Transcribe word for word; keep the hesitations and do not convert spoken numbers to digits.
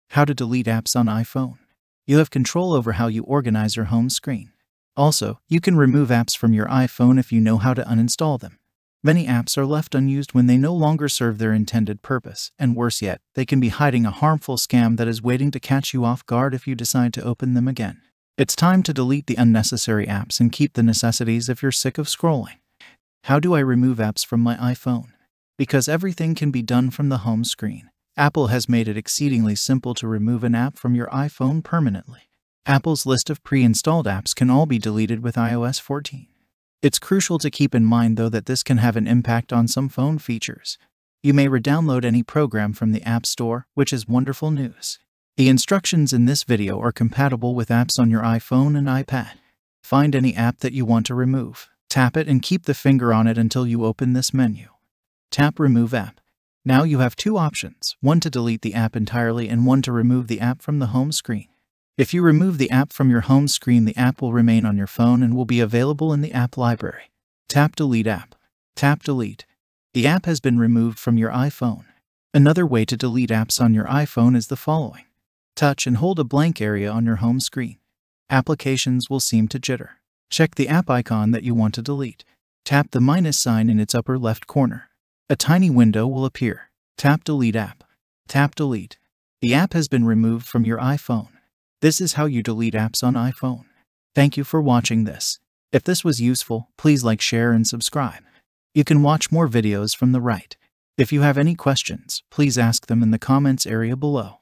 How to delete apps on iPhone. You have control over how you organize your home screen. Also, you can remove apps from your iPhone if you know how to uninstall them. Many apps are left unused when they no longer serve their intended purpose, and worse yet, they can be hiding a harmful scam that is waiting to catch you off guard if you decide to open them again. It's time to delete the unnecessary apps and keep the necessities if you're sick of scrolling. How do I remove apps from my iPhone? Because everything can be done from the home screen, Apple has made it exceedingly simple to remove an app from your iPhone permanently. Apple's list of pre-installed apps can all be deleted with i O S fourteen. It's crucial to keep in mind though that this can have an impact on some phone features. You may re-download any program from the App Store, which is wonderful news. The instructions in this video are compatible with apps on your iPhone and iPad. Find any app that you want to remove. Tap it and keep the finger on it until you open this menu. Tap Remove App. Now you have two options, one to delete the app entirely and one to remove the app from the home screen. If you remove the app from your home screen, the app will remain on your phone and will be available in the app library. Tap Delete App. Tap Delete. The app has been removed from your iPhone. Another way to delete apps on your iPhone is the following. Touch and hold a blank area on your home screen. Applications will seem to jitter. Check the app icon that you want to delete. Tap the minus sign in its upper left corner. A tiny window will appear. Tap Delete App. Tap Delete. The app has been removed from your iPhone. This is how you delete apps on iPhone. Thank you for watching this. If this was useful, please like, share, and subscribe. You can watch more videos from the right. If you have any questions, please ask them in the comments area below.